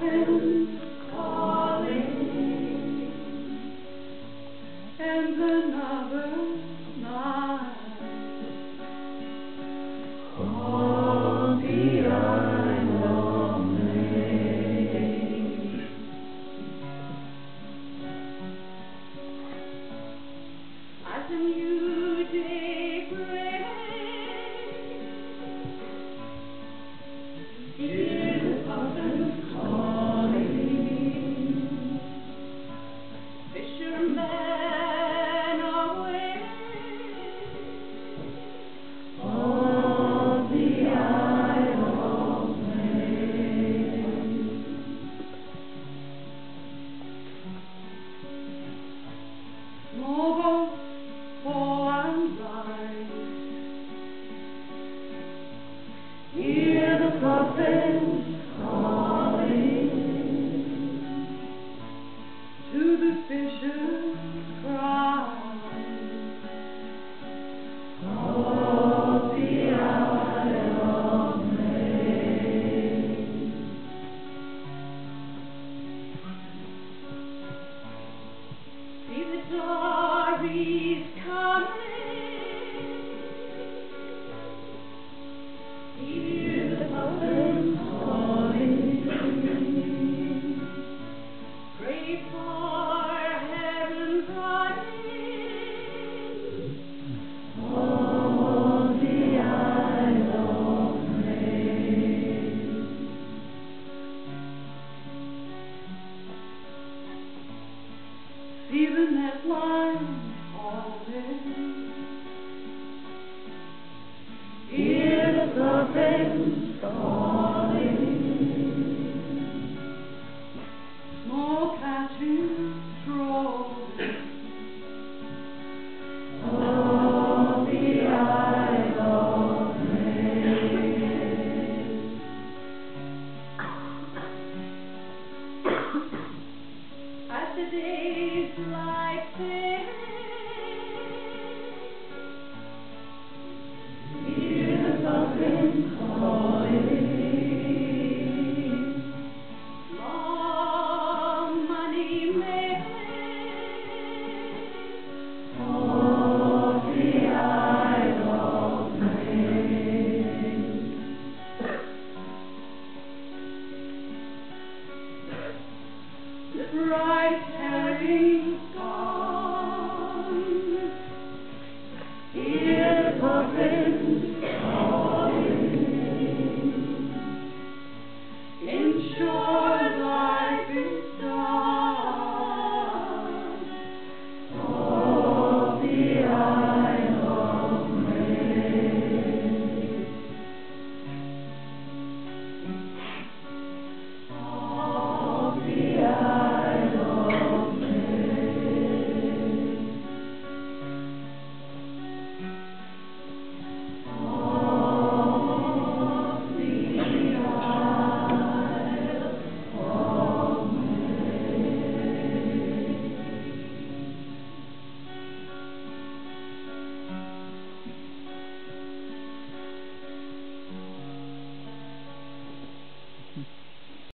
coffin calling, and another night on the Isle of May. As a new day breaks, hear the coffin calling, fishermen away on the Isle of May. Small boats fall and rise, hear the coffin calling, to the fishers cry of the Isle of May. See the dories coming, hear the coffin calling, pray for heaven's running on the Isle of May. See the net line falling, hear the coffin calling, small catches rolling on the Isle of May. As the days like this, hear the coffin calling, long money made on the Isle of May. The bright herring's gone, hear the coffin calling, in shore life is done of the Isle of May. Of the Isle of May. Of the Isle of May.